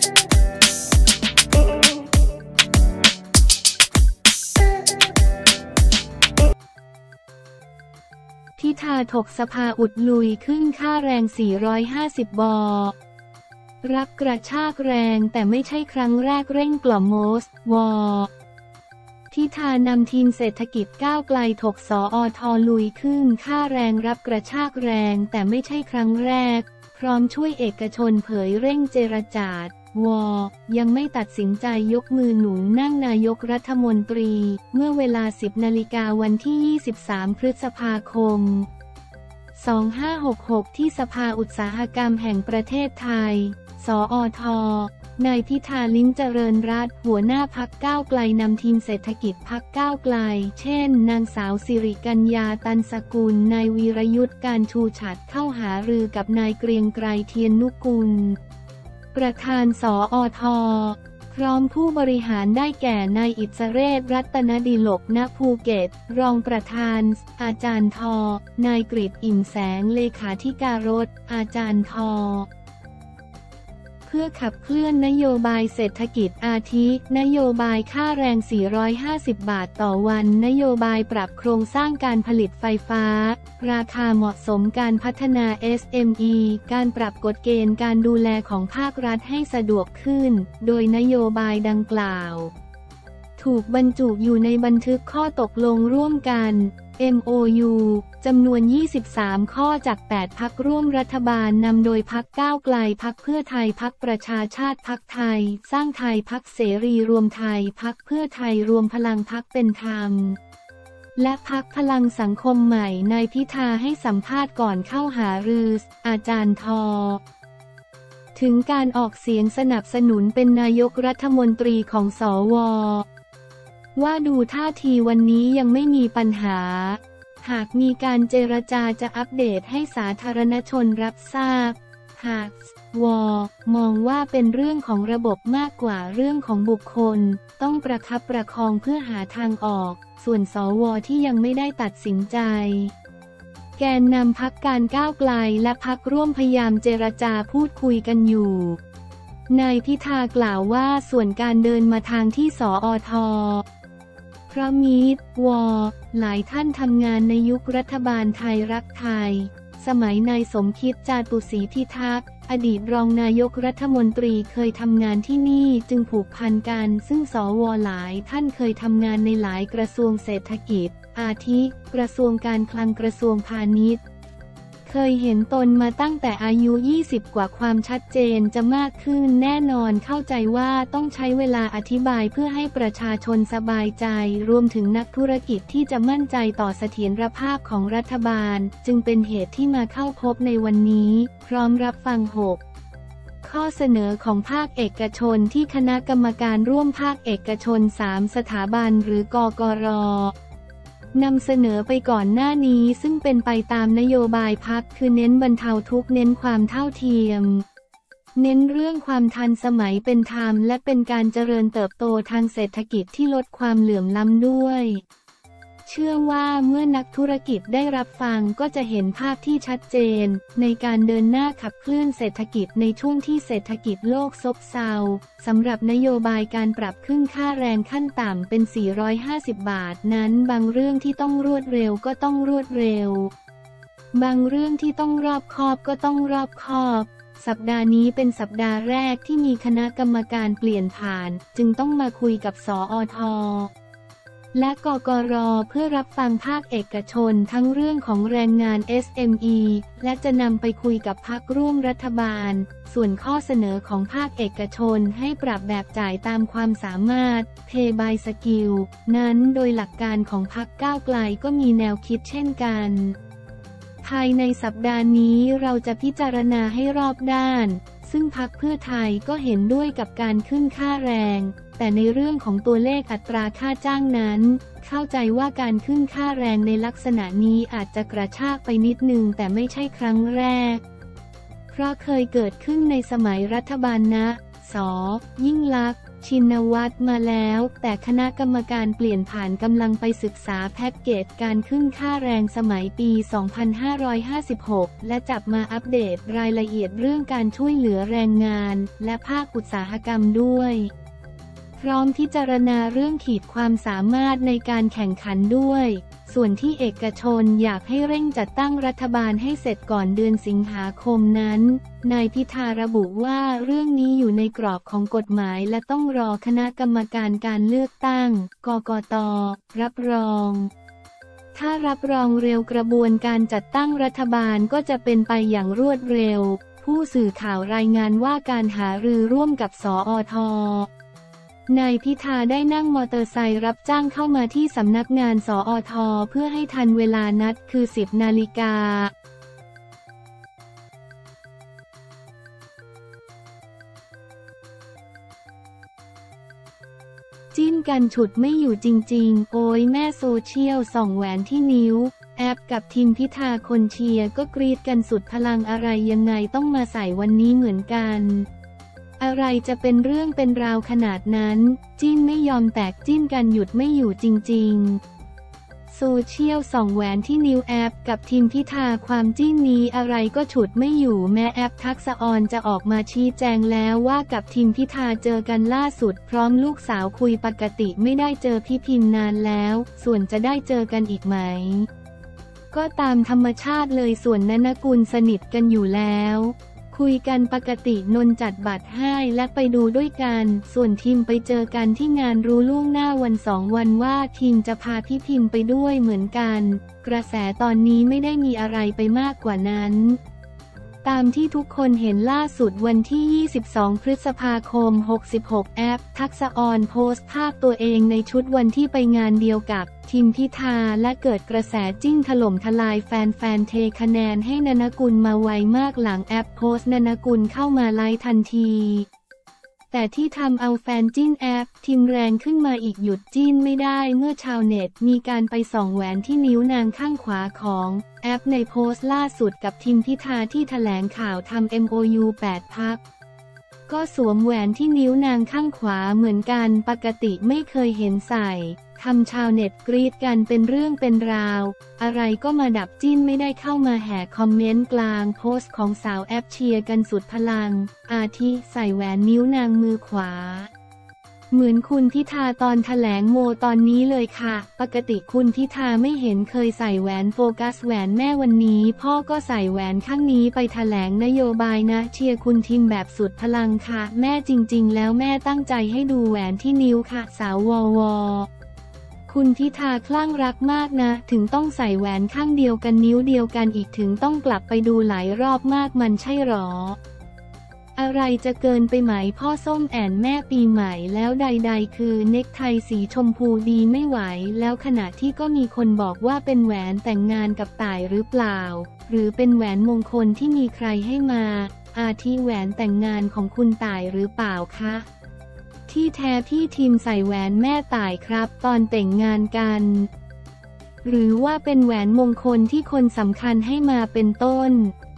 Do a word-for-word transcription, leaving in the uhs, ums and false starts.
พิธาถกสภาอุดลุยขึ้นค่าแรงสี่ร้อยห้าสิบบอรับกระชากแรงแต่ไม่ใช่ครั้งแรกเร่งกล่อมโมสวพิธานำทีมเศรษฐกิจก้าวไกลถกสอทลุยขึ้นค่าแรงรับกระชากแรงแต่ไม่ใช่ครั้งแรกพร้อมช่วยเอกชนเผยเร่งเจรจาวยังไม่ตัดสินใจยกมือหนุนนั่งนายกรัฐมนตรีเมื่อเวลา สิบนาฬิกาวันที่ ยี่สิบสาม พฤษภาคม สองพันห้าร้อยหกสิบหก ที่สภาอุตสาหกรรมแห่งประเทศไทย สอท นายพิธา ลิ้มเจริญรัตน์หัวหน้าพรรคก้าวไกลนำทีมเศรษฐกิจพรรคก้าวไกลเช่นนางสาวสิริกัญญาตันสกุลนายวีรยุทธการชูฉัตรเข้าหารือกับนายเกรียงไกรเทียนนุกูลประธานสอท พร้อมผู้บริหารได้แก่นายอิสเรศรัตนดิลกณภูเก็ตรองประธานอาจารย์ทนายกฤษอิ่มแสงเลขาธิการถอาจารย์ทเพื่อขับเคลื่อนนโยบายเศรษฐกิจอาทินโยบายค่าแรงสี่ร้อยห้าสิบบาทต่อวันนโยบายปรับโครงสร้างการผลิตไฟฟ้าราคาเหมาะสมการพัฒนา เอส เอ็ม อี การปรับกฎเกณฑ์การดูแลของภาครัฐให้สะดวกขึ้นโดยนโยบายดังกล่าวถูกบรรจุอยู่ในบันทึกข้อตกลงร่วมกัน เอ็ม โอ ยู จำนวน ยี่สิบสาม ข้อจาก แปด พรรคร่วมรัฐบาลนำโดยพรรคก้าวไกลพรรคเพื่อไทยพรรคประชาชาติพรรคไทยสร้างไทยพรรคเสรีรวมไทยพรรคเพื่อไทยรวมพลังพรรคเป็นธรรมและพรรคพลังสังคมใหม่นายพิธาให้สัมภาษณ์ก่อนเข้าหารืออาจารย์ทถึงการออกเสียงสนับสนุนเป็นนายกรัฐมนตรีของสวว่าดูท่าทีวันนี้ยังไม่มีปัญหาหากมีการเจรจาจะอัปเดตให้สาธารณชนรับทราบหากวมองว่าเป็นเรื่องของระบบมากกว่าเรื่องของบุคคลต้องประคับประคองเพื่อหาทางออกส่วนสวที่ยังไม่ได้ตัดสินใจแกนนำพรรคการก้าวไกลและพรรคร่วมพยายามเจรจาพูดคุยกันอยู่นายพิธากล่าวว่าส่วนการเดินมาทางที่สอทพระมิตรวหลายท่านทำงานในยุครัฐบาลไทยรักไทยสมัยนายสมคิดจาตุศรีพิทักษ์อดีตรองนายกรัฐมนตรีเคยทำงานที่นี่จึงผูกพันกันซึ่งสวหลายท่านเคยทำงานในหลายกระทรวงเศรษฐกิจอาทิกระทรวงการคลังกระทรวงพาณิชย์เคยเห็นตนมาตั้งแต่อายุยี่สิบกว่าความชัดเจนจะมากขึ้นแน่นอนเข้าใจว่าต้องใช้เวลาอธิบายเพื่อให้ประชาชนสบายใจรวมถึงนักธุรกิจที่จะมั่นใจต่อเสถียรภาพของรัฐบาลจึงเป็นเหตุที่มาเข้าพบในวันนี้พร้อมรับฟังหกข้อเสนอของภาคเอกชนที่คณะกรรมการร่วมภาคเอกชนสามสถาบันหรือกกร.นำเสนอไปก่อนหน้านี้ซึ่งเป็นไปตามนโยบายพรรคคือเน้นบรรเทาทุกข์เน้นความเท่าเทียมเน้นเรื่องความทันสมัยเป็นธรรมและเป็นการเจริญเติบโตทางเศรษฐกิจที่ลดความเหลื่อมล้ำด้วยเชื่อว่าเมื่อนักธุรกิจได้รับฟังก็จะเห็นภาพที่ชัดเจนในการเดินหน้าขับเคลื่อนเศรษฐกิจในช่วงที่เศรษฐกิจโลกซบเซาสำหรับนโยบายการปรับขึ้นค่าแรงขั้นต่ำเป็นสี่ร้อยห้าสิบบาทนั้นบางเรื่องที่ต้องรวดเร็วก็ต้องรวดเร็วบางเรื่องที่ต้องรอบคอบก็ต้องรอบคอบสัปดาห์นี้เป็นสัปดาห์แรกที่มีคณะกรรมการเปลี่ยนผ่านจึงต้องมาคุยกับสอทและกกร.เพื่อรับฟังภาคเอกชนทั้งเรื่องของแรงงาน เอส เอ็ม อี และจะนำไปคุยกับพรรคร่วมรัฐบาลส่วนข้อเสนอของภาคเอกชนให้ปรับแบบจ่ายตามความสามารถ Pay by Skill นั้นโดยหลักการของพรรคก้าวไกลก็มีแนวคิดเช่นกันภายในสัปดาห์นี้เราจะพิจารณาให้รอบด้านซึ่งพรรคเพื่อไทยก็เห็นด้วยกับการขึ้นค่าแรงแต่ในเรื่องของตัวเลขอัตราค่าจ้างนั้นเข้าใจว่าการขึ้นค่าแรงในลักษณะนี้อาจจะกระชากไปนิดนึงแต่ไม่ใช่ครั้งแรกเพราะเคยเกิดขึ้นในสมัยรัฐบาลณส.ยิ่งลักษณ์ชินวัตรมาแล้วแต่คณะกรรมการเปลี่ยนผ่านกำลังไปศึกษาแพ็กเกจการขึ้นค่าแรงสมัยปี สองพันห้าร้อยห้าสิบหก และจับมาอัปเดตรายละเอียดเรื่องการช่วยเหลือแรงงานและภาคอุตสาหกรรมด้วยพร้อมพิจารณาเรื่องขีดความสามารถในการแข่งขันด้วยส่วนที่เอกชนอยากให้เร่งจัดตั้งรัฐบาลให้เสร็จก่อนเดือนสิงหาคมนั้นนายพิธาระบุว่าเรื่องนี้อยู่ในกรอบของกฎหมายและต้องรอคณะกรรมการการเลือกตั้งกกต.รับรองถ้ารับรองเร็วกระบวนการจัดตั้งรัฐบาลก็จะเป็นไปอย่างรวดเร็วผู้สื่อข่าวรายงานว่าการหารือร่วมกับสอท.นายพิธาได้นั่งมอเตอร์ไซค์รับจ้างเข้ามาที่สำนักงานสอท.เพื่อให้ทันเวลานัดคือ สิบนาฬิกาจิ้นกันฉุดไม่อยู่จริงๆโอ้ยแม่โซเชียลส่องแหวนที่นิ้วแอปกับทีมพิธาคนเชียร์ก็กรีดกันสุดพลังอะไรยังไงต้องมาใส่วันนี้เหมือนกันอะไรจะเป็นเรื่องเป็นราวขนาดนั้นจิ้นไม่ยอมแตกจิ้นกันหยุดไม่อยู่จริงๆโซเชียลส่องแหวนที่นิ้วแอปกับทีมพิธาความจิ้นนี้อะไรก็ฉุดไม่อยู่แม้แอปทักษะออนจะออกมาชี้แจงแล้วว่ากับทีมพิธาเจอกันล่าสุดพร้อมลูกสาวคุยปกติไม่ได้เจอพี่พิมนานแล้วส่วนจะได้เจอกันอีกไหมก็ตามธรรมชาติเลยส่วนณนกุลสนิทกันอยู่แล้วคุยกันปกตินนจัดบัตรให้และไปดูด้วยกันส่วนทีมไปเจอกันที่งานรู้ล่วงหน้าวันสองวันว่าทีมจะพาพี่พิมไปด้วยเหมือนกันกระแสตอนนี้ไม่ได้มีอะไรไปมากกว่านั้นตามที่ทุกคนเห็นล่าสุดวันที่ ยี่สิบสอง พฤษภาคม หกสิบหก แอปทักษะออนโพสต์ภาพตัวเองในชุดวันที่ไปงานเดียวกับทีมพิธาและเกิดกระแสจิ้นถล่มทลายแฟนๆเทคะแนนให้ณนกุลมาไวมากหลังแอปโพสต์ณนกุลเข้ามาไลฟ์ทันทีแต่ที่ทำเอาแฟนจิ้นแอปทีมแรงขึ้นมาอีกหยุดจิ้นไม่ได้เมื่อชาวเน็ตมีการไปส่องแหวนที่นิ้วนางข้างขวาของแอปในโพสต์ล่าสุดกับทีมพิธาที่แถลงข่าวทำ เอ็ม โอ ยู แปด พรรคก็สวมแหวนที่นิ้วนางข้างขวาเหมือนกันปกติไม่เคยเห็นใส่ทำชาวเน็ตกรีดกันเป็นเรื่องเป็นราวอะไรก็มาดับจิ้นไม่ได้เข้ามาแห่คอมเมนต์กลางโพสต์ของสาวแอปเชียร์กันสุดพลังอาทิใส่แหวนนิ้วนางมือขวาเหมือนคุณพิธาตอนแถลงโมตอนนี้เลยค่ะปกติคุณพิธาไม่เห็นเคยใส่แหวนโฟกัสแหวนแม่วันนี้พ่อก็ใส่แหวนข้างนี้ไปแถลงนโยบายนะเชียร์คุณทิมแบบสุดพลังค่ะแม่จริงๆแล้วแม่ตั้งใจให้ดูแหวนที่นิ้วค่ะสาววอวอคุณพิธาคลั่งรักมากนะถึงต้องใส่แหวนข้างเดียวกันนิ้วเดียวกันอีกถึงต้องกลับไปดูหลายรอบมากมันใช่หรออะไรจะเกินไปไหมพ่อส้มแอนแม่ปีใหม่แล้วใดๆคือเน็กไทสีชมพูดีไม่ไหวแล้วขณะที่ก็มีคนบอกว่าเป็นแหวนแต่งงานกับต่ายหรือเปล่าหรือเป็นแหวนมงคลที่มีใครให้มาอาทิแหวนแต่งงานของคุณต่ายหรือเปล่าคะที่แท้พี่ทีมใส่แหวนแม่ต่ายครับตอนแต่งงานกันหรือว่าเป็นแหวนมงคลที่คนสำคัญให้มาเป็นต้น